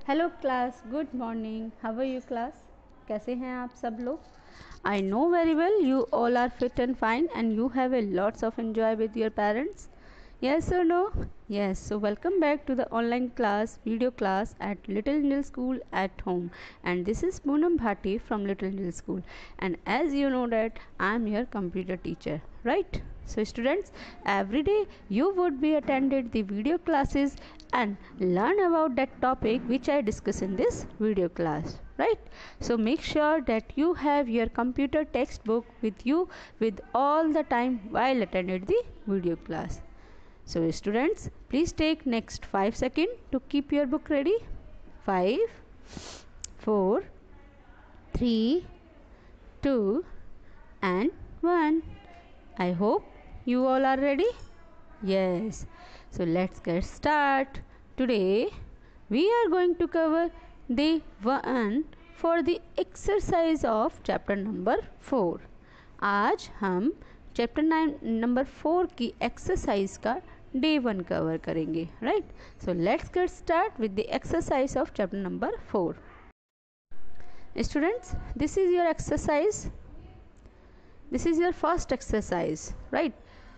Hello class, good morning. How are you class? कैसे हैं आप सब लोग? I know very well you all are fit and fine and you have a lots of enjoy with your parents. Yes or no? Yes. So welcome back to the online class, video class at Little Nil School at home. And this is Poonam Bhati from Little Nil School. And as you know that I am your computer teacher, right? So students, every day you would be attended the video classes and learn about that topic which I discuss in this video class, right? So make sure that you have your computer textbook with you with all the time while attending the video class. So students, please take next 5 seconds to keep your book ready. 5, 4, 3, 2 and 1. I hope you all are ready. Yes. So let's get start. Today we are going to cover the one for the exercise of chapter number 4. आज हम chapter 9 number 4 की exercise का day 1 cover करेंगे, right? So let's get start with the exercise of chapter number 4. Students, this is your exercise. This is your first exercise, right?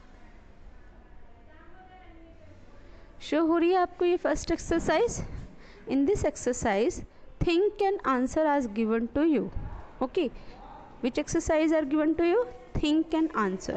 Show हो रही है आपको ये first exercise. In this exercise think and answer are given to you. Okay, which exercise are given to you? Think and answer.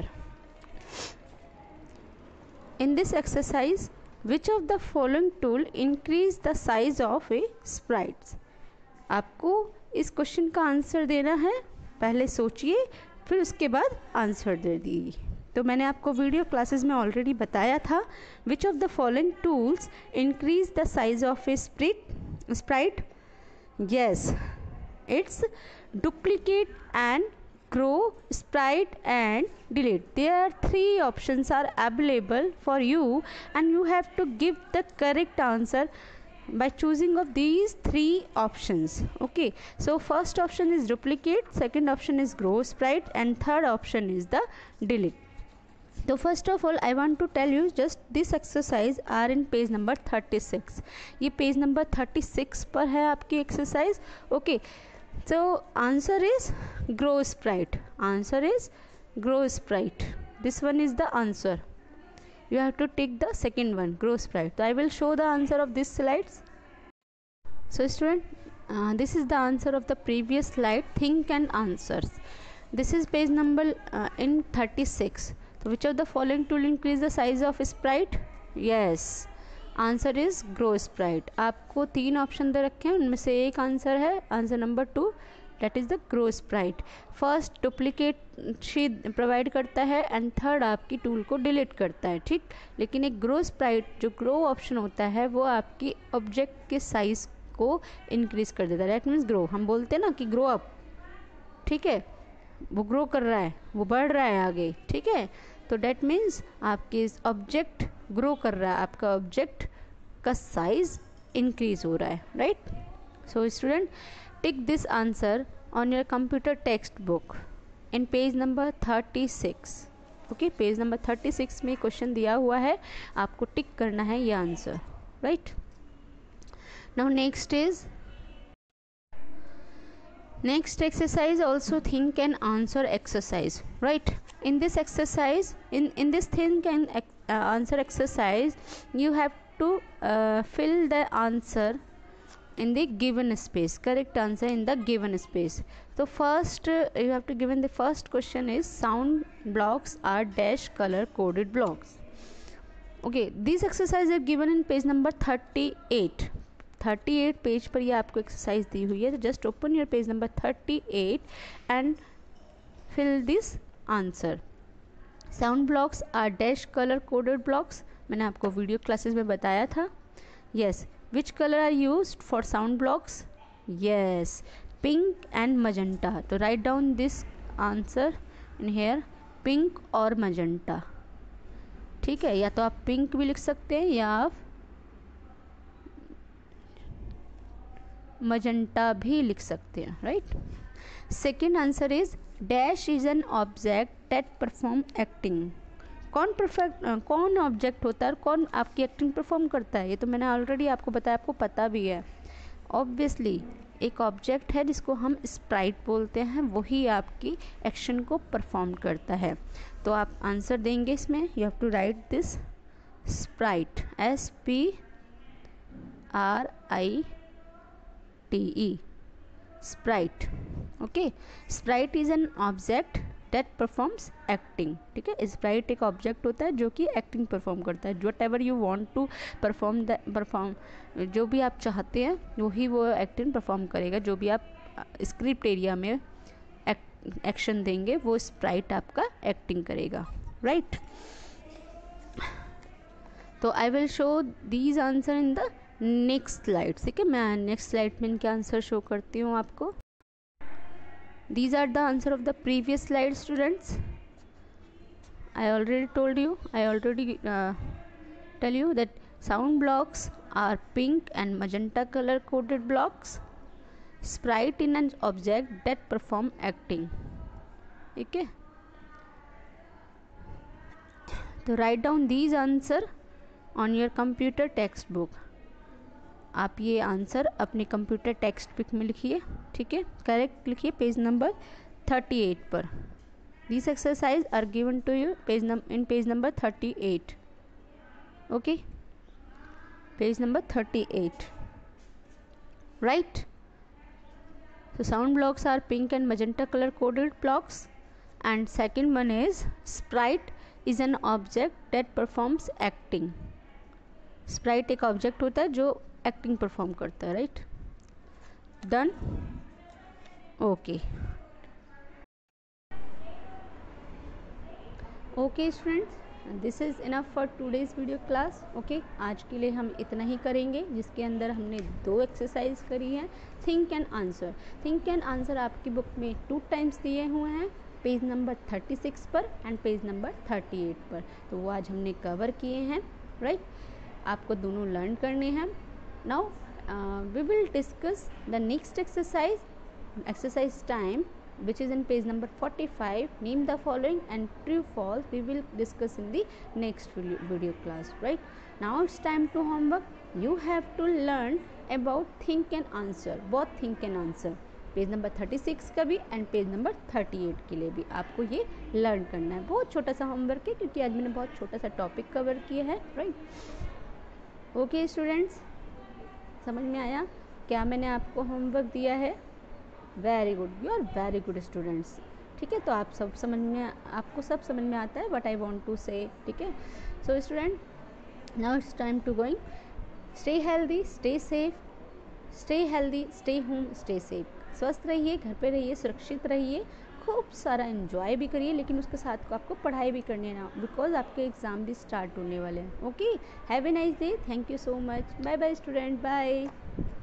In this exercise, which of the following tool increase the size of a sprite? आपको इस question का answer देना है. पहले सोचिए, फिर उसके बाद आंसर दे दीजिए. तो मैंने आपको वीडियो क्लासेस में ऑलरेडी बताया था. Which of the following tools increase the size of a sprite? Yes, it's duplicate and grow, sprite and delete. There are 3 options are available for you and you have to give the correct answer by choosing of these 3 options. Okay, so first option is duplicate, second option is grow, sprite and third option is the delete. So first of all I want to tell you just this exercise are in page number 36. ये page number 36 पर है आपकी exercise. Okay, so answer is grow sprite. Answer is grow sprite. This one is the answer. You have to take the second one, grow sprite. So I will show the answer of these slides. So student, this is the answer of the previous slide, think and answers. This is page number in 36. So which of the following tool increase the size of sprite? Yes, answer is grow sprite. आपको 3 option दे रखे हैं, उनमें से एक answer है answer number 2, that is the grow sprite. First duplicate sheet provide करता है and third आपकी टूल को डिलीट करता है, ठीक. लेकिन एक ग्रो स्प्राइट जो ग्रो ऑप्शन होता है वो आपकी ऑब्जेक्ट के साइज को इंक्रीज कर देता है. दैट मीन्स ग्रो, हम बोलते हैं ना कि ग्रो अप, ठीक है, वो ग्रो कर रहा है, वो बढ़ रहा है आगे, ठीक है. तो डेट मीन्स आपके ऑब्जेक्ट ग्रो कर रहा है, आपका ऑब्जेक्ट का साइज इंक्रीज हो रहा है, right? So student, tick this answer on your computer text book in page number 36. Okay, page number 36 में क्वेश्चन दिया हुआ है, आपको टिक करना है ये answer, right? Now next exercise also think and answer exercise, right? In this exercise, in this think and answer exercise, you have to fill the answer in the given space, correct answer in the given space. So first you have to given the first question is sound blocks are dash color coded blocks. Okay, these exercises are given in page number 38 page पर ये आपको exercise दी हुई है. तो just open your page number 38 and fill this answer. Sound blocks are dash colour coded blocks. मैंने आपको video classes में बताया था. Yes, which colour are used for sound blocks? Yes, pink and magenta. तो write down this answer in here, pink और magenta, ठीक है. या तो आप पिंक भी लिख सकते हैं या आप मजेंटा भी लिख सकते हैं, right? Second answer is dash is an object that perform acting. कौन ऑब्जेक्ट होता है और कौन आपकी एक्टिंग परफॉर्म करता है, ये तो मैंने ऑलरेडी आपको बताया, आपको पता भी है. ऑब्वियसली एक ऑब्जेक्ट है जिसको हम स्प्राइट बोलते हैं, वही आपकी एक्शन को परफॉर्म करता है। तो आप आंसर देंगे इसमें, you have to write this sprite, SPRITE, sprite. Okay, sprite is an object that performs acting. ठीक है, स्प्राइट एक ऑब्जेक्ट होता है जो कि एक्टिंग परफॉर्म करता है। Whatever you want to perform, जो भी आप चाहते हैं वही वो एक्टिंग परफॉर्म करेगा। जो भी आप स्क्रिप्ट एरिया में एक्शन देंगे वो स्प्राइट आपका एक्टिंग करेगा, राइट। तो I will show these answer in the next slide. ठीक है, मैं नेक्स्ट स्लाइड में इनके आंसर शो करती हूँ आपको। These are the answer of the previous slide, students. I already tell you that sound blocks are pink and magenta color coded blocks. Sprite in an object that perform acting. Okay. So write down these answer on your computer textbook. आप ये answer अपने computer text book में लिखिए। ठीक है, correct लिखिए page number 38 पर। This exercise are given to you in page number 38। Okay, page number 38, right. So sound blocks are pink and magenta color coded blocks, and second one is sprite is an object that performs acting. sprite एक object होता है जो acting perform करता है, right. Done, okay. Okay students, this is enough for today's video class. Okay, आज के लिए हम इतना ही करेंगे, जिसके अंदर हमने 2 एक्सरसाइज करी हैं। Think and answer, think and answer आपकी बुक में 2 टाइम्स दिए हुए हैं, पेज नंबर 36 पर एंड पेज नंबर 38 पर। तो वो आज हमने कवर किए हैं, राइट। आपको दोनों लर्न करने हैं। Now we will discuss the next exercise time, which is in page number 45. Name the following and true false we will discuss in the next video class, right? Now it's time to homework. You have to learn about think and answer, both think and answer, page number 36 का भी and page number 38 के लिए भी आपको ये learn करना है। बहुत छोटा सा होमवर्क है, क्योंकि आज मैंने बहुत छोटा सा टॉपिक कवर किया है, राइट। ओके स्टूडेंट्स, समझ में आया क्या मैंने आपको होमवर्क दिया है? Very good, you are very good students. ठीक है, तो आपको सब समझ में आता है व्हाट आई वांट टू से। ठीक है, so student, now it's time to going. Stay healthy, stay safe, stay healthy, stay home, stay safe. स्वस्थ रहिए, घर पे रहिए, सुरक्षित रहिए, खूब सारा एंजॉय भी करिए, लेकिन उसके साथ को आपको पढ़ाई भी करनी है ना, बिकॉज आपके एग्ज़ाम भी स्टार्ट होने वाले हैं। Okay, have a nice day, thank you so much, bye bye student, bye.